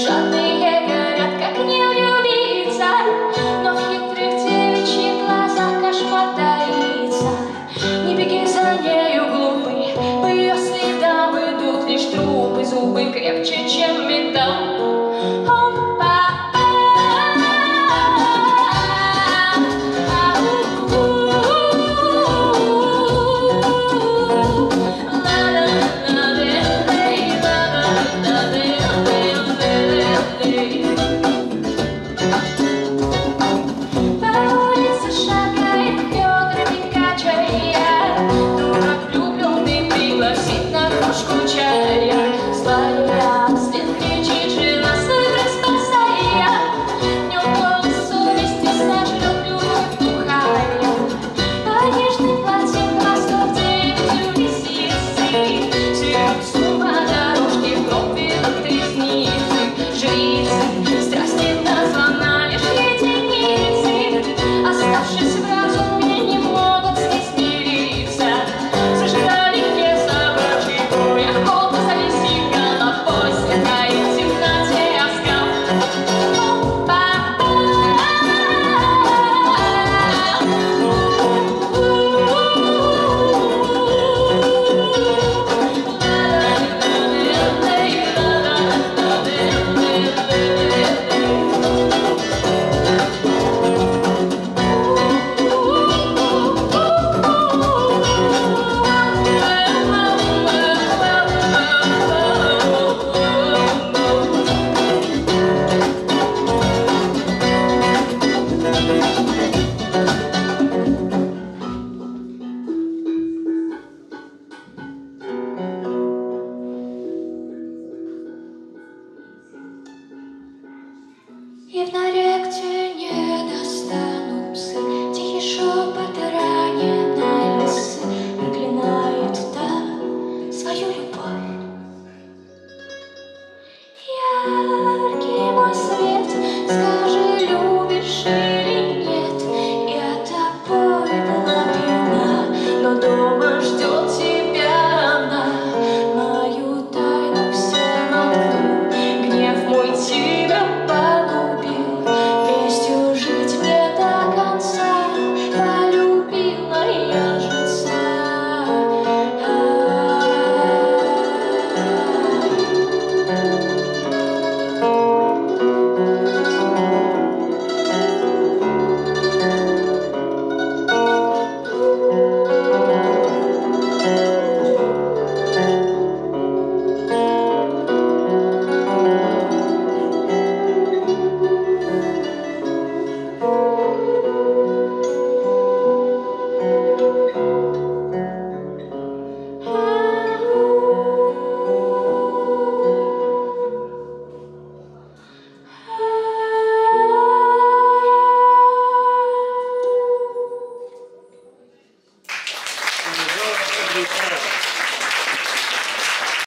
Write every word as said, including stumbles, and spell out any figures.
жадные горят, как не влюбиться, но в хитрых девичьих глазах кошмар таится. Не беги за нею, глупый, по ее следам идут лишь трупы, зубы крепче, чем металл. И в норе, где не достанут псы, тихий шепот раненой лисы проклинает та свою любовь. Яркий мой свет, скажи, любишь или нет? Я тобой была пьяна, но дома ждет тебя она. Мою тайну всем открыл, гнев мой тебя погубил. Вестью жить мне до конца, полюбила я жреца. Thank you.